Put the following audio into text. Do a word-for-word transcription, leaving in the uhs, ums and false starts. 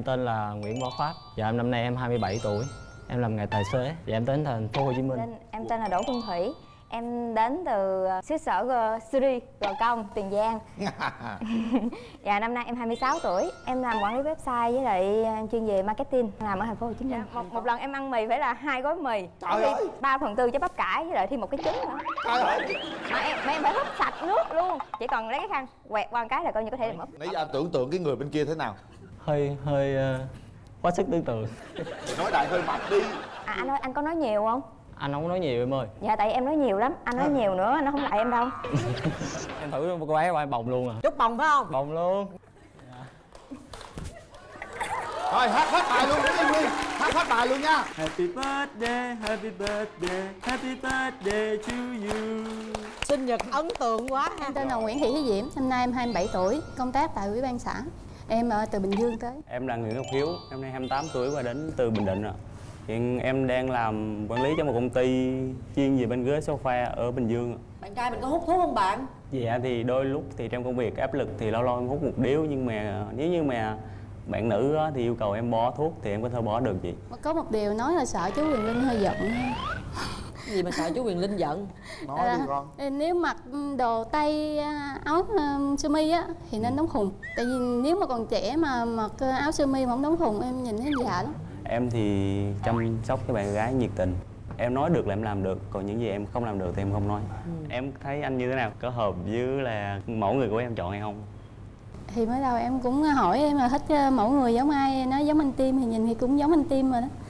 Em tên là Nguyễn Võ Pháp. Dạ em năm nay em hai mươi bảy tuổi. Em làm nghề tài xế. Dạ em đến thành phố Hồ Chí Minh. Tên, em tên là Đỗ Phương Thủy. Em đến từ xứ sở uh, Siri, Gò Công, Tiền Giang. Dạ năm nay em hai mươi sáu tuổi. Em làm quản lý website với lại chuyên về marketing, làm ở thành phố Hồ Chí Minh. Dạ, một, một lần em ăn mì phải là hai gói mì. Trời ơi. Ba phần tư cho bắp cải với lại thêm một cái trứng nữa. Trời ơi. Mà em, mà em phải húp sạch nước luôn. Chỉ cần lấy cái khăn quẹt qua một cái là coi như có thể làm úp. Nãy giờ anh tưởng tượng cái người bên kia thế nào? Hơi hơi uh, quá sức tưởng tượng. Thì nói đại hơi mập đi. À anh ơi, anh có nói nhiều không? Anh không có nói nhiều em ơi. Dạ tại em nói nhiều lắm, anh nói nhiều nữa nó không lại em đâu. Em thử một cô bé qua em bồng luôn à. Chút bồng phải không? Bồng luôn. Rồi hát hết bài luôn đi Nguyên. Hát hết bài luôn nha. Happy birthday, happy birthday, happy birthday to you. Sinh nhật ấn tượng quá ha. Em tên là Nguyễn Thị Thí Diễm, năm nay em hai mươi bảy tuổi, công tác tại Ủy ban xã. Em ở từ Bình Dương tới. Em là Nguyễn Ngọc Hiếu, năm nay hai mươi tám tuổi và đến từ Bình Định ạ. Hiện em đang làm quản lý cho một công ty chuyên về bên ghế sofa ở Bình Dương. Bạn trai mình có hút thuốc không bạn? Dạ thì đôi lúc thì trong công việc áp lực thì lâu lâu em hút một điếu, nhưng mà nếu như mà bạn nữ á, thì yêu cầu em bỏ thuốc thì em có thể bỏ được chị. Có một điều nói là sợ chú Quyền Linh hơi giận. Gì mà sợ chú Quyền Linh giận? Nói à, đi con. Nếu mặc đồ tây áo sơ mi á thì nên đóng thùng. Tại vì nếu mà còn trẻ mà mặc áo sơ mi mà không đóng thùng em nhìn thấy già lắm. Em thì chăm sóc cho bạn gái nhiệt tình. Em nói được là em làm được, còn những gì em không làm được thì em không nói. ừ. Em thấy anh như thế nào? Có hợp với là mẫu người của em chọn hay không? Thì mới đầu em cũng hỏi em là thích mẫu người giống ai, nói giống anh Tim thì nhìn thì cũng giống anh Tim rồi đó.